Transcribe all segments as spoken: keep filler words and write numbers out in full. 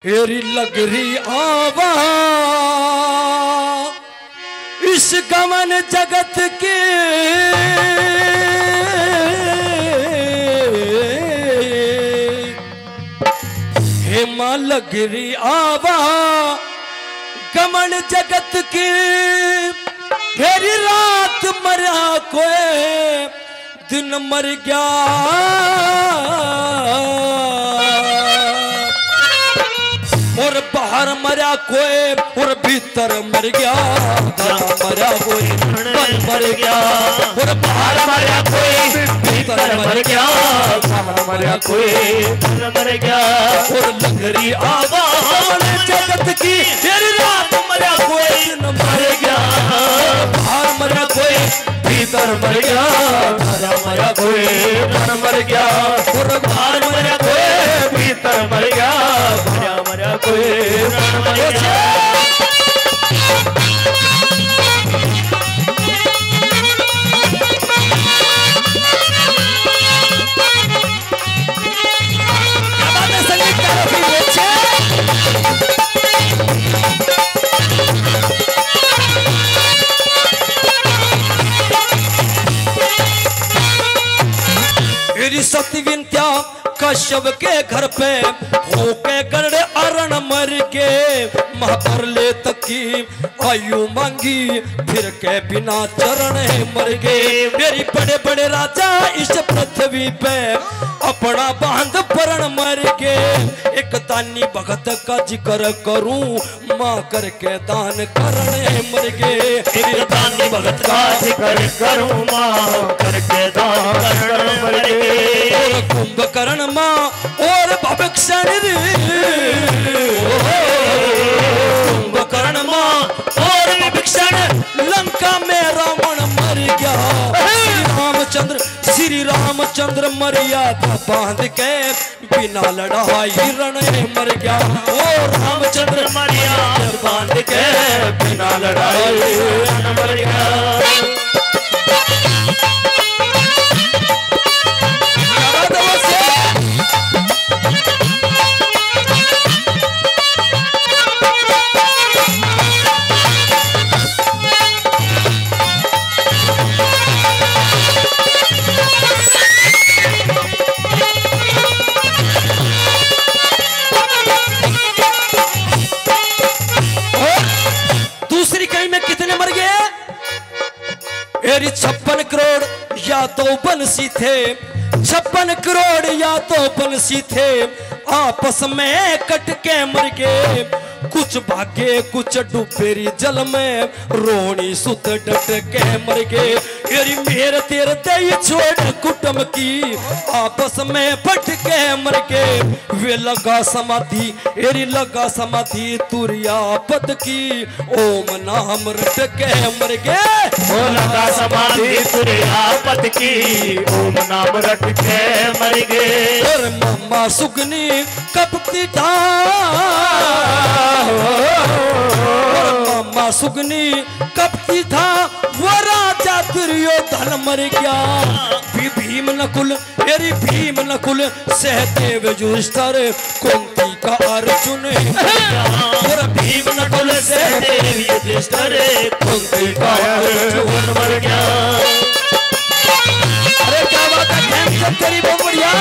हेरी लग रही आवा इस गमन जगत के हेमा लग रही आवा गमन जगत के हेरी रात मरा कोई दिन मर गया और बाहर मरा कोई और भीतर मर गया मरा कोई मर गया और बाहर मरा कोई भीतर मर गया मरा कोई मर गया और लंगरी आवाज जगत की तेरी रात मरा कोई दिन मर गया बाहर मरा कोई भीतर मर गया मरा मरा कोई मर गया और बाहर मरा कोई भीतर मर गया मरा कोई मर गया। सती विंत्या कश्यप के घर पे होके गरड़े अरण मर के महापर ले तकी आयु मांगी फिर के बिना चरण मर गए। मेरी बड़े बड़े राजा इस पृथ्वी पे अपना बांध परण मर के एक दानी भगत का जिक्र करूं मां करके दान करने मर गए। दानी भगत का जिक्र करूं मां करके दान करने मर गए। और कुंभकर्ण मां और भविष्य कुंभकर्ण मां और भविष्य लंका में रावण मर गया। श्री रामचंद्र श्री रामचंद्र मर्यादा बांध के बिना लड़ाई रण मर गया। ओ रामचंद्र मर्यादा बांध के बिना लड़ाई रण मर गया। छप्पन करोड़ या तो बंसी थे छप्पन करोड़ या तो बंसी थे आपस में कट के मर गए। कुछ भागे कुछ डूबेरी जल में रोनी सुत डट के मर गए। मेरी मेर तेर दई छोड़ कुटुंब की आपस में फट के मर गए। वे लगा समाधि एरी लगा समाधि तुरिया पद की ओम नाम रट के मर गए। ओ लगा समाधि तुरिया पद की ओम नाम रट के मर गए। और मम्मा सुगनी कपती था मामा सुगनी कपती था वो राजा दुर्योधन मर गया। भी भीम नकुल एरी भीम नकुल सहदेव युधिष्ठिर कुंती का अर्जुन और भीम नकुल सहदेव युधिष्ठिर कुंती का अर्जुन मर गया। अरे क्या बात है तेरी बहुत बढ़िया।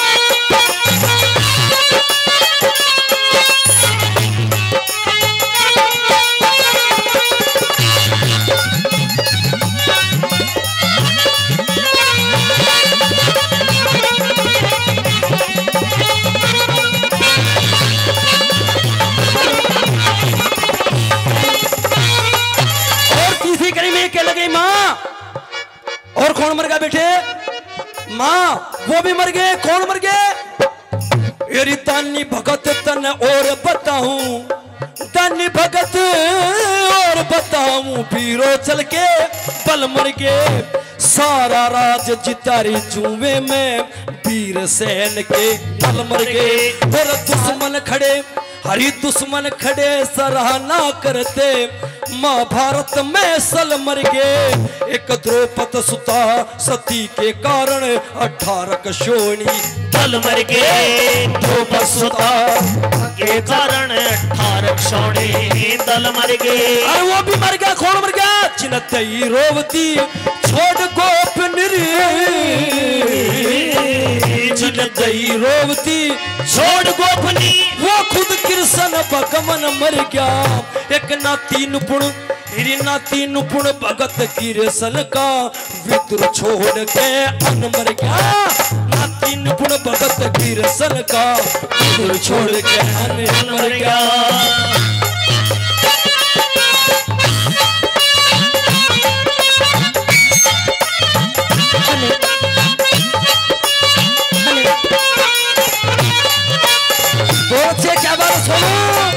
और कौन मर गया बेटे माँ वो भी मर गए। कौन मर गए? एरी दानी भगत तन और बताऊं दानी भगत और बताऊं पीरो चल के बल मर गए। सारा राज जितारी जुए में वीर सैन के बल मर गए। और दुश्मन खड़े हरी दुश्मन खड़े सराहना करते महाभारत में सल मर गए। एक द्रौपद सुता सती के कारण अठारह कशोणी सल मर गए। द्रौपद सुता के कारण में ठारक सोनी दल मर गए। अरे वो भी मर गया, कौन मर गया? चिन्हतई रोवती छोड़ गोप निरी, चिन्हतई रोवती छोड़ गोपनी, वो खुद कृष्ण भगवन मर गया। एक नाती नुपुण हिरी नाती नुपुण भगत कृष्ण का विदुर छोड़ के अन मर गया। नाती नुपुण भगत कृष्ण का विदुर छोड़ के अन मर गया। क्या बात सुनो?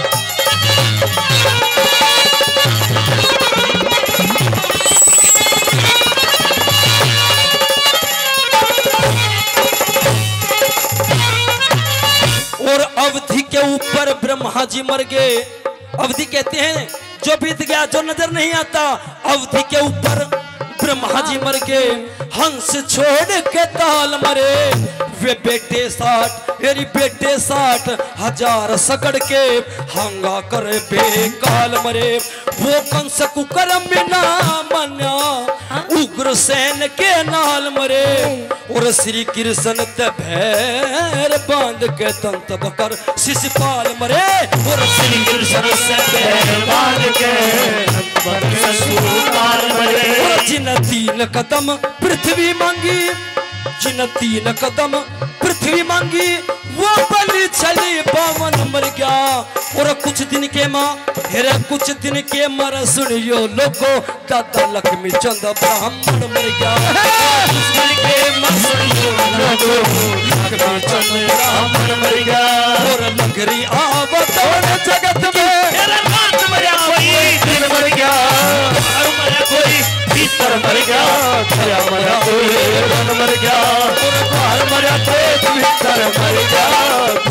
और अवधि के ऊपर ब्रह्मा जी मर गए। अवधि कहते हैं जो बीत गया, जो नजर नहीं आता। अवधि के ऊपर ब्रह्मा जी मर गए। हंस छोड़ के ताल मरे, वे बेटे साठ मेरी बेटे साठ हजार सकड़ के हंगा कर बेकाल मरे। वो कंस कुकर्म में ना मना, उग्र सेन के नाल मरे। और श्री कृष्ण ते भैर बांध के तंत बकर शिशुपाल मरे। और श्री कृष्ण से भैर बांध के शिशुपाल मरे। जिन तीन कदम पृथ्वी मांगी, जिन तीन कदम पृथ्वी मांगी, वो बलि चली बावन मर गया। और कुछ दिन के माँ हेरे कुछ दिन के मर सुनियो लोगो, दादा लक्ष्मी चंद ब्राह्मण मर गया। कुछ दिन के मर सुनियो लोगो, लक्ष्मी चंद ब्राह्मण मर गया। और नगरी आवत जगत में हेरे रात मरा कोई दिन मर गया, मरा कोई भीतर मर गया, मरा मरा कोई रन मर गया। और बाहर मरा कोई भीतर मर गया।